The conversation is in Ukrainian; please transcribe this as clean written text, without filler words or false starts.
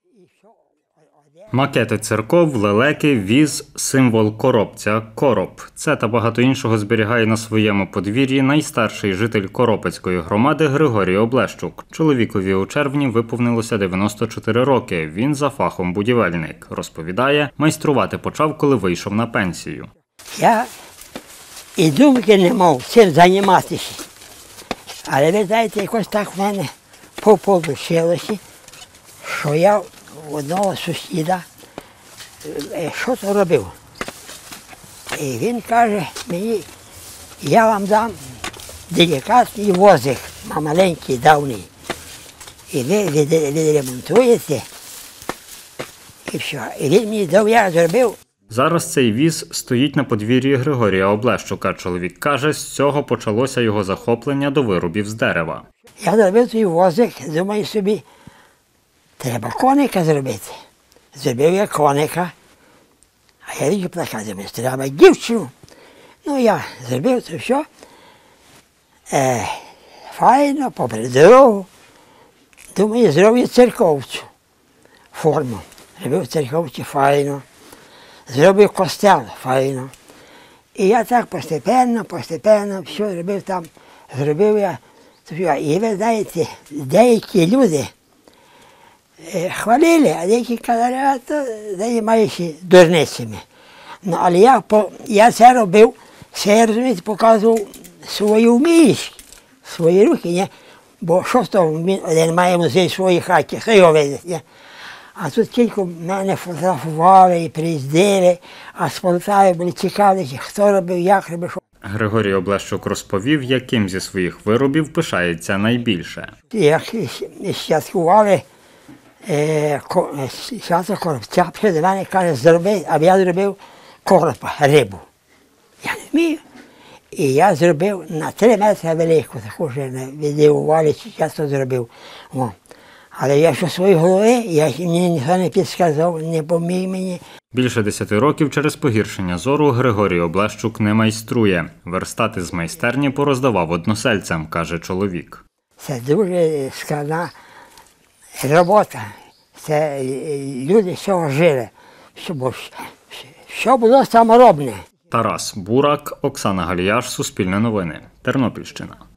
Макети церков, лелеки, віз, символ коробця – короб. Це та багато іншого зберігає на своєму подвір'ї найстарший житель Коропецької громади Григорій Облещук. Чоловікові у червні виповнилося 94 роки. Він за фахом будівельник. Розповідає, майструвати почав, коли вийшов на пенсію. Я і думки не мав цим займатися. Але ви знаєте, якось так в мене получилося, що я у одного сусіда щось робив. І він каже мені, я вам дам делікатний возик, маленький, давній. І ви відремонтуєте, і все. І він мені дав, я зробив. Зараз цей віз стоїть на подвір'ї Григорія Облещука. Чоловік каже, з цього почалося його захоплення до виробів з дерева. Я зробив той возик, думаю собі, треба коника зробити. Зробив я коника, а я відчув плакати, думаю, треба дівчину. Ну, я зробив це все. Файно, попри дорогу. Думаю, зроблю церковцю форму. Зробив церковцю файно. Зробив костел файно. І я так постепенно, все робив там. Зробив я. І ви знаєте, деякі люди хвалили, а деякі казали, а то займаєшся дурницями. Ну, але я це робив, це, розумієте, показував свої вміння, свої руки, ні? Бо що з того, один має музей в своїй хаті, хто його видить, ні? А тут тільки мене фотографували і приїздили, а з Полтави були цікаві, хто робив, як робив, що. Григорій Облещук розповів, яким зі своїх виробів пишається найбільше. Як святкували свято коробця, прийшли до мене, каже, зроби, а я зробив коропа, рибу. Я не вмію. І я зробив на 3 метри велику, таку вже віддивували, я це зробив. О. Але я що в своїй голові, мені ніхто не підказав, не поміг мені. Більше 10 років через погіршення зору Григорій Облещук не майструє. Верстати з майстерні пороздавав односельцям, каже чоловік. Це дуже складна робота. Це люди з цього жили, що було саморобне. Тарас Бурак, Оксана Галіяш, Суспільне новини, Тернопільщина.